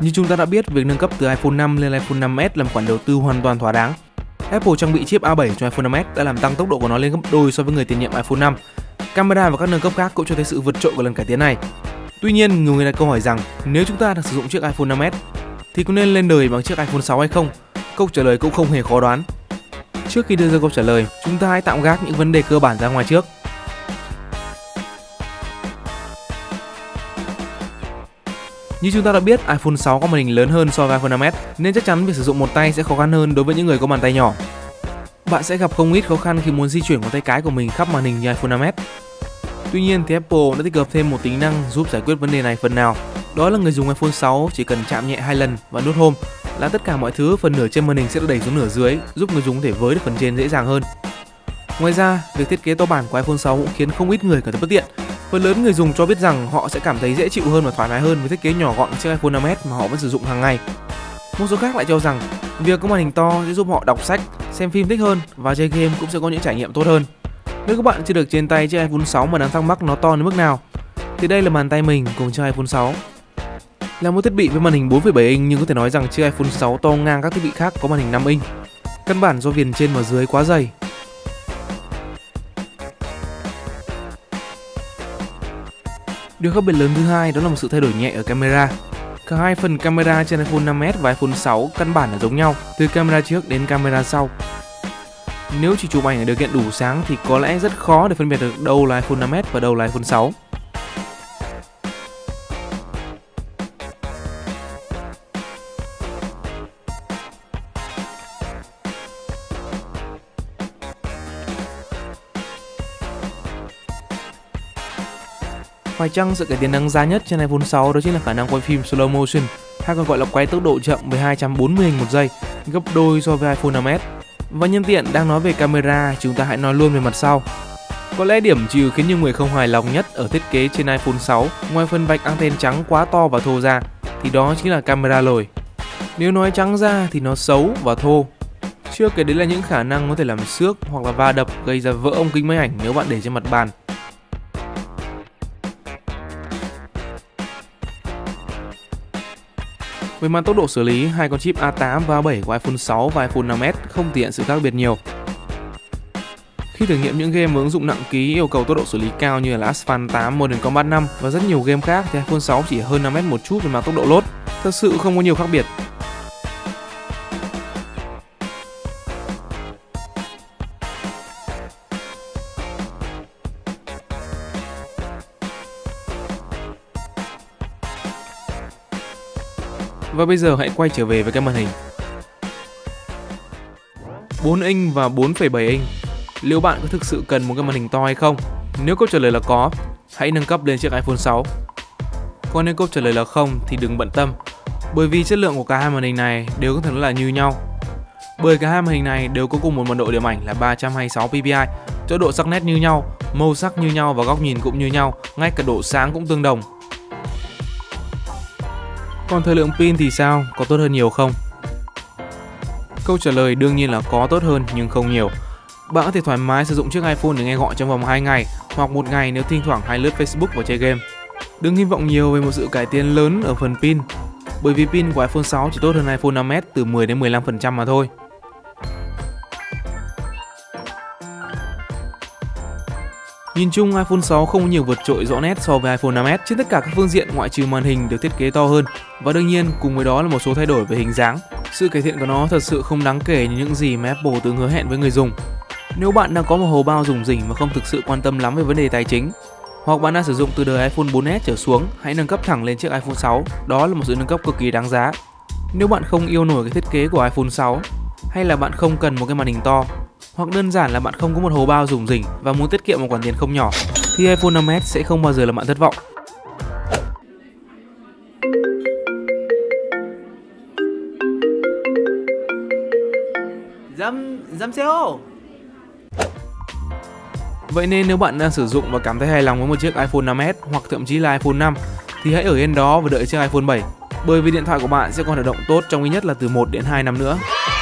Như chúng ta đã biết, việc nâng cấp từ iPhone 5 lên iPhone 5S là một khoản đầu tư hoàn toàn thỏa đáng. Apple trang bị chip A7 cho iPhone 5S đã làm tăng tốc độ của nó lên gấp đôi so với người tiền nhiệm iPhone 5. Camera và các nâng cấp khác cũng cho thấy sự vượt trội của lần cải tiến này. Tuy nhiên, nhiều người đặt câu hỏi rằng nếu chúng ta đang sử dụng chiếc iPhone 5S thì có nên lên đời bằng chiếc iPhone 6 hay không? Câu trả lời cũng không hề khó đoán. Trước khi đưa ra câu trả lời, chúng ta hãy tạm gác những vấn đề cơ bản ra ngoài trước. Như chúng ta đã biết, iPhone 6 có màn hình lớn hơn so với iPhone 5S nên chắc chắn việc sử dụng một tay sẽ khó khăn hơn đối với những người có bàn tay nhỏ. Bạn sẽ gặp không ít khó khăn khi muốn di chuyển ngón tay cái của mình khắp màn hình như iPhone 5S. Tuy nhiên thì Apple đã tích hợp thêm một tính năng giúp giải quyết vấn đề này phần nào. Đó là người dùng iPhone 6 chỉ cần chạm nhẹ 2 lần và nút Home là tất cả mọi thứ phần nửa trên màn hình sẽ được đẩy xuống nửa dưới, giúp người dùng có thể với được phần trên dễ dàng hơn. Ngoài ra, việc thiết kế to bản của iPhone 6 cũng khiến không ít người cảm thấy bất tiện. Phần lớn người dùng cho biết rằng họ sẽ cảm thấy dễ chịu hơn và thoải mái hơn với thiết kế nhỏ gọn chiếc iPhone 5S mà họ vẫn sử dụng hàng ngày. Một số khác lại cho rằng việc có màn hình to sẽ giúp họ đọc sách, xem phim thích hơn và chơi game cũng sẽ có những trải nghiệm tốt hơn. Nếu các bạn chưa được trên tay chiếc iPhone 6 mà đang thắc mắc nó to đến mức nào, thì đây là bàn tay mình cùng chiếc iPhone 6. Là một thiết bị với màn hình 4,7 inch nhưng có thể nói rằng chiếc iPhone 6 to ngang các thiết bị khác có màn hình 5 inch. Căn bản do viền trên và dưới quá dày. Điều khác biệt lớn thứ hai đó là một sự thay đổi nhẹ ở camera. Cả hai phần camera trên iPhone 5S và iPhone 6 căn bản là giống nhau, từ camera trước đến camera sau. Nếu chỉ chụp ảnh ở điều kiện đủ sáng thì có lẽ rất khó để phân biệt được đâu là iPhone 5S và đâu là iPhone 6. Phải chăng sự cải tiến đáng giá nhất trên iPhone 6 đó chính là khả năng quay phim slow motion, hay còn gọi là quay tốc độ chậm với 240 hình một giây, gấp đôi so với iPhone 5S. Và nhân tiện đang nói về camera, chúng ta hãy nói luôn về mặt sau. Có lẽ điểm trừ khiến nhiều người không hài lòng nhất ở thiết kế trên iPhone 6, ngoài phần vạch anten trắng quá to và thô ra, thì đó chính là camera lồi. Nếu nói trắng ra thì nó xấu và thô. Chưa kể đến là những khả năng có thể làm xước hoặc là va đập gây ra vỡ ống kính máy ảnh nếu bạn để trên mặt bàn. Về mặt tốc độ xử lý, hai con chip A8 và A7 của iPhone 6 và iPhone 5S không thể hiện sự khác biệt nhiều. Khi thử nghiệm những game với ứng dụng nặng ký yêu cầu tốc độ xử lý cao như là Asphalt 8, Mortal Kombat 5 và rất nhiều game khác thì iPhone 6 chỉ hơn 5S một chút về mặt tốc độ load, thật sự không có nhiều khác biệt. Và bây giờ hãy quay trở về với cái màn hình 4 inch và 4,7 inch. Liệu bạn có thực sự cần một cái màn hình to hay không? Nếu câu trả lời là có, hãy nâng cấp lên chiếc iPhone 6. Còn nếu câu trả lời là không thì đừng bận tâm, bởi vì chất lượng của cả hai màn hình này đều có thể nói là như nhau. Bởi cả hai màn hình này đều có cùng một mật độ điểm ảnh là 326 ppi, cho độ sắc nét như nhau, màu sắc như nhau và góc nhìn cũng như nhau, ngay cả độ sáng cũng tương đồng. Còn thời lượng pin thì sao? Có tốt hơn nhiều không? Câu trả lời đương nhiên là có tốt hơn nhưng không nhiều. Bạn có thể thoải mái sử dụng chiếc iPhone để nghe gọi trong vòng 2 ngày hoặc 1 ngày nếu thỉnh thoảng hay lướt Facebook và chơi game. Đừng hy vọng nhiều về một sự cải tiến lớn ở phần pin, bởi vì pin của iPhone 6 chỉ tốt hơn iPhone 5S từ 10 đến 15% mà thôi. Nhìn chung, iPhone 6 không có nhiều vượt trội rõ nét so với iPhone 5S trên tất cả các phương diện ngoại trừ màn hình được thiết kế to hơn, và đương nhiên cùng với đó là một số thay đổi về hình dáng. Sự cải thiện của nó thật sự không đáng kể như những gì mà Apple từng hứa hẹn với người dùng. Nếu bạn đang có một hầu bao rủng rỉnh mà không thực sự quan tâm lắm về vấn đề tài chính, hoặc bạn đang sử dụng từ đời iPhone 4S trở xuống, hãy nâng cấp thẳng lên chiếc iPhone 6. Đó là một sự nâng cấp cực kỳ đáng giá. Nếu bạn không yêu nổi cái thiết kế của iPhone 6, hay là bạn không cần một cái màn hình to, hoặc đơn giản là bạn không có một hầu bao rủng rỉnh và muốn tiết kiệm một khoản tiền không nhỏ, thì iPhone 5S sẽ không bao giờ làm bạn thất vọng. Dám xeo. Vậy nên nếu bạn đang sử dụng và cảm thấy hài lòng với một chiếc iPhone 5S hoặc thậm chí là iPhone 5 thì hãy ở yên đó và đợi chiếc iPhone 7, bởi vì điện thoại của bạn sẽ còn hoạt động tốt trong ít nhất là từ 1 đến 2 năm nữa.